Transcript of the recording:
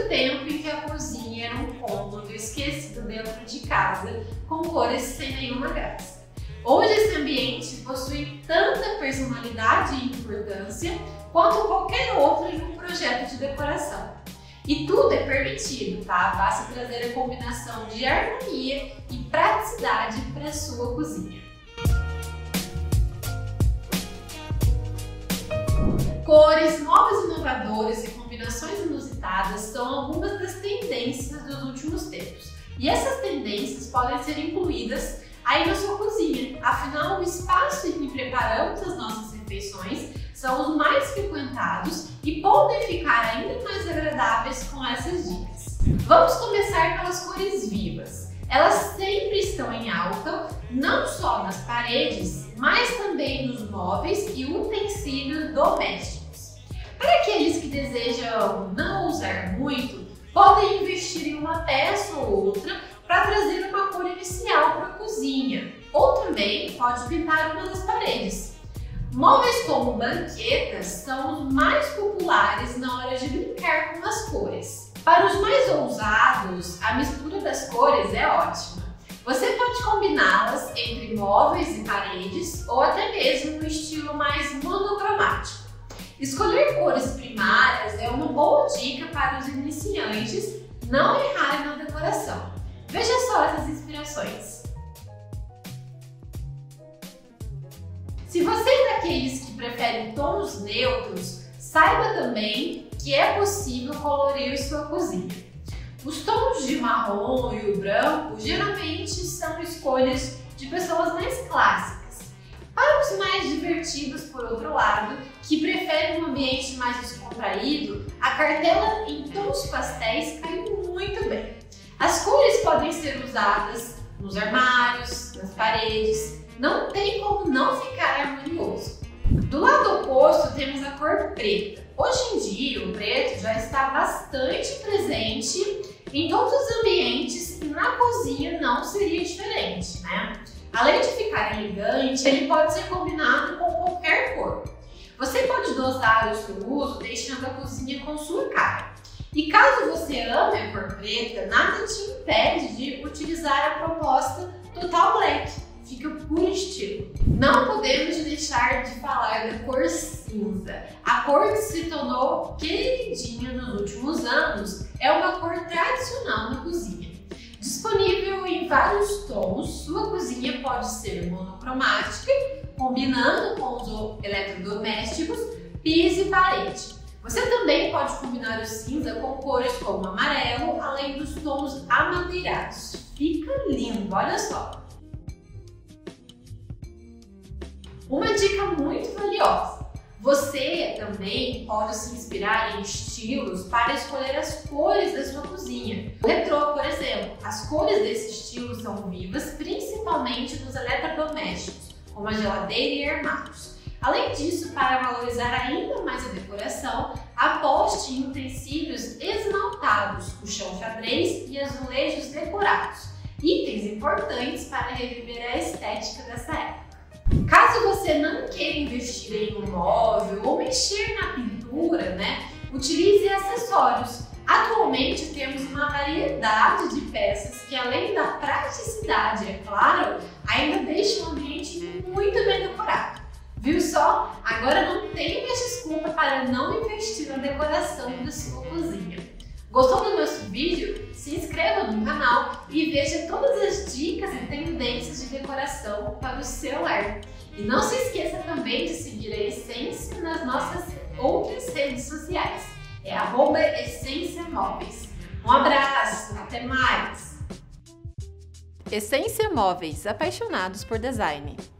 muito tempo em que a cozinha era um cômodo esquecido dentro de casa, com cores sem nenhuma graça. Hoje esse ambiente possui tanta personalidade e importância quanto qualquer outro em um projeto de decoração. E tudo é permitido, tá? Basta trazer a combinação de harmonia e praticidade para a sua cozinha. Cores novas e inovadoras e combinações inusitadas são algumas das tendências dos últimos tempos. E essas tendências podem ser incluídas aí na sua cozinha. Afinal, o espaço em que preparamos as nossas refeições são os mais frequentados e podem ficar ainda mais agradáveis com essas dicas. Vamos começar pelas cores vivas. Elas sempre estão em alta, não só nas paredes, mas também nos móveis e utensílios domésticos. Para aqueles que desejam não usar muito, podem investir em uma peça ou outra para trazer uma cor inicial para a cozinha, ou também pode pintar uma das paredes. Móveis como banquetas são os mais populares na hora de brincar com as cores. Para os mais ousados, a mistura das cores é ótima. Você pode combiná-las entre móveis e paredes ou até mesmo no estilo mais monocromático. Escolher cores primárias é uma boa dica para os iniciantes não errarem na decoração. Veja só essas inspirações. Se você é daqueles que preferem tons neutros, saiba também que é possível colorir sua cozinha. Os tons de marrom e o branco geralmente são escolhas de pessoas mais clássicas. Para os mais divertidos, por outro lado, que preferem um ambiente mais descontraído, a cartela em tons pastéis cai muito bem. As cores podem ser usadas nos armários, nas paredes, não tem como não ficar harmonioso. Do lado oposto temos a cor preta. Hoje em dia o preto já está bastante presente em todos os ambientes e na cozinha não seria diferente, né? Além de ficar elegante, ele pode ser combinado com qualquer cor. Você pode dosar o seu uso deixando a cozinha com sua cara. E caso você ame a cor preta, nada te impede de utilizar a proposta Total Black. Fica puro estilo. Não podemos deixar de falar da cor cinza. A cor que se tornou queridinha nos últimos anos é uma cor tradicional na cozinha. Disponível em vários tons, sua cozinha pode ser monocromática, combinando com os eletrodomésticos, piso e parede. Você também pode combinar o cinza com cores como amarelo, além dos tons amadeirados. Fica lindo, olha só! Uma dica muito valiosa. Você também pode se inspirar em estilos para escolher as cores da sua cozinha. O retrô, por exemplo, as cores desse estilo são vivas, principalmente nos eletrodomésticos, como a geladeira e armários. Além disso, para valorizar ainda mais a decoração, aposte em utensílios esmaltados, o chão xadrez e azulejos decorados, itens importantes para reviver a estética dessa época. Caso você não queira investir em um móvel ou mexer na pintura, utilize acessórios. Atualmente temos uma variedade de peças que, além da praticidade, é claro, ainda deixam o ambiente muito bem decorado. Viu só? Agora não tem mais desculpa para não investir na decoração da sua cozinha. Gostou do nosso vídeo? Se inscreva no canal e veja todas as dicas e tendências de decoração para o seu lar. E não se esqueça também de seguir a Essência nas nossas outras redes sociais. É @Essência Móveis. Um abraço, até mais! Essência Móveis, apaixonados por design.